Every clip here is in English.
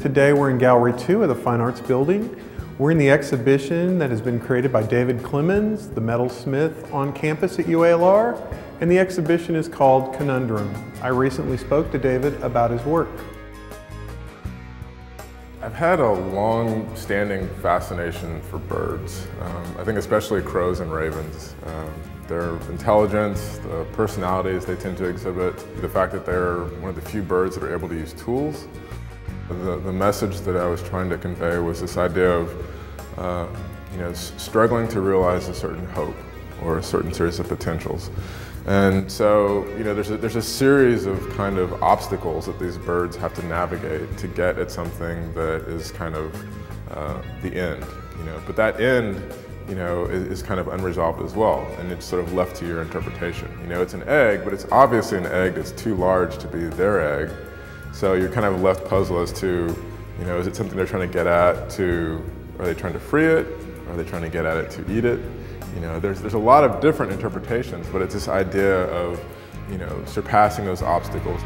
Today we're in Gallery 2 of the Fine Arts Building. We're in the exhibition that has been created by David Clemons, the metalsmith on campus at UALR, and the exhibition is called Conundrum. I recently spoke to David about his work. I've had a long-standing fascination for birds. I think especially crows and ravens. Their intelligence, the personalities they tend to exhibit, the fact that they're one of the few birds that are able to use tools. The message that I was trying to convey was this idea of struggling to realize a certain hope or a certain series of potentials. And so, there's a series of kind of obstacles that these birds have to navigate to get at something that is kind of the end. But that end, is kind of unresolved as well, and it's sort of left to your interpretation. It's an egg, but it's obviously an egg that's too large to be their egg. So you're kind of left puzzled as to, is it something they're trying to get at are they trying to free it? Are they trying to get at it to eat it? There's a lot of different interpretations, but it's this idea of, surpassing those obstacles.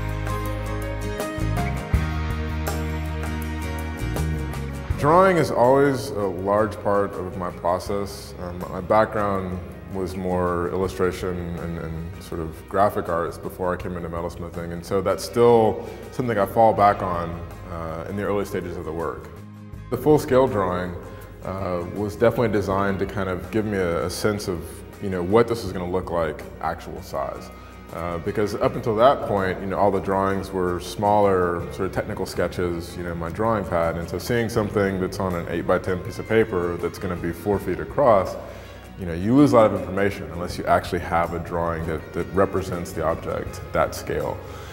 Drawing is always a large part of my process. My background was more illustration and sort of graphic arts before I came into metalsmithing, and so that's still something I fall back on in the early stages of the work. The full-scale drawing was definitely designed to kind of give me a sense of what this was going to look like actual size. Because up until that point, all the drawings were smaller, sort of technical sketches, my drawing pad, and so seeing something that's on an 8x10 piece of paper that's going to be 4 feet across, you lose a lot of information unless you actually have a drawing that represents the object that scale.